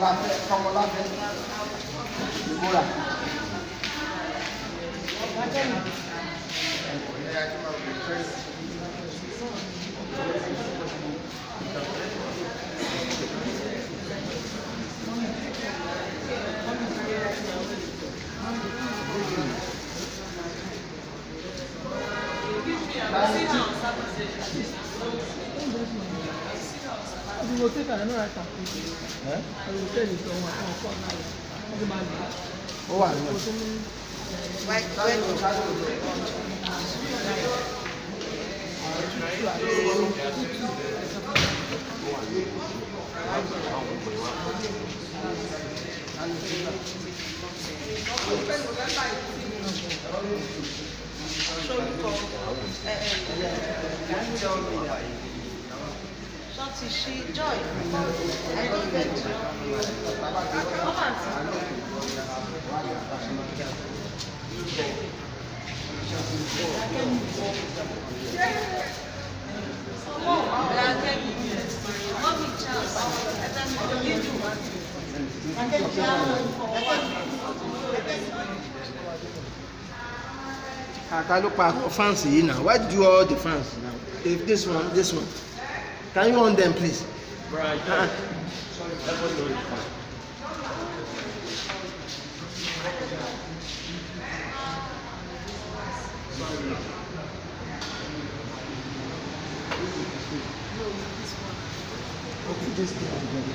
will take another right after. I will tell you someone. Oh, I Shonde, she joy. I don't get to. Come on. I look back fancy now. Why did you all the fans now? If this one. Can you on them, please? Right. That was really fun. Okay, just get together.